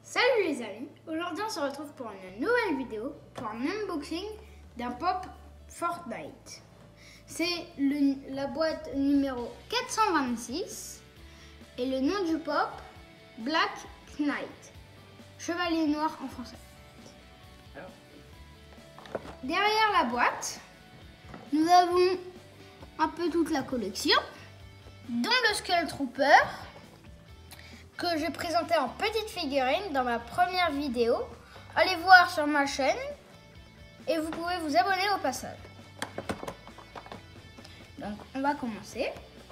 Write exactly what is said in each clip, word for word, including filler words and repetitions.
Salut les amis, aujourd'hui on se retrouve pour une nouvelle vidéo, pour un unboxing d'un pop Fortnite. C'est la boîte numéro quatre cent vingt-six et le nom du pop, Black Knight, chevalier noir en français. Derrière la boîte, nous avons un peu toute la collection, dont le Skull Trooper, que j'ai présenté en petite figurine dans ma première vidéo. Allez voir sur ma chaîne et vous pouvez vous abonner au passage. Donc on va commencer.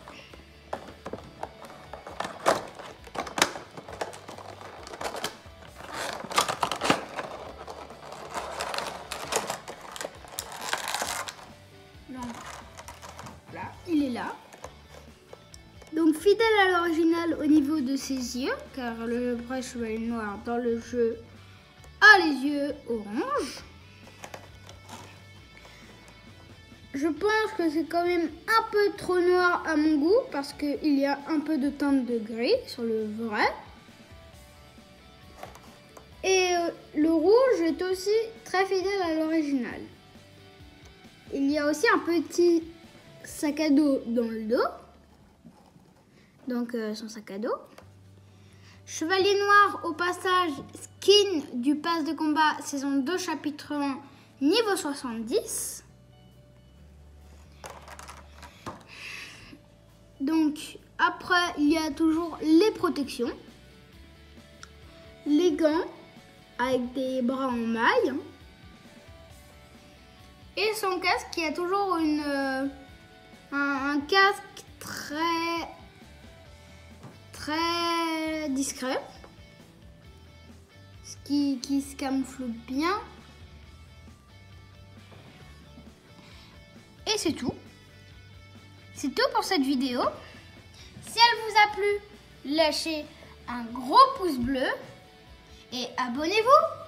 Donc là, il est là. Donc fidèle à l'original au niveau de ses yeux, car le vrai chevalier noir dans le jeu a les yeux orange. Je pense que c'est quand même un peu trop noir à mon goût, parce qu'il y a un peu de teinte de gris sur le vrai. Et euh, le rouge est aussi très fidèle à l'original. Il y a aussi un petit sac à dos dans le dos. Donc euh, son sac à dos. Chevalier noir au passage, skin du pass de combat saison deux chapitre un niveau soixante-dix. Donc après il y a toujours les protections. Les gants avec des bras en maille. Et son casque qui a toujours une, euh, un, un casque très... très discret, ce qui, qui se camoufle bien. Et c'est tout. C'est tout pour cette vidéo. Si elle vous a plu, lâchez un gros pouce bleu et abonnez-vous.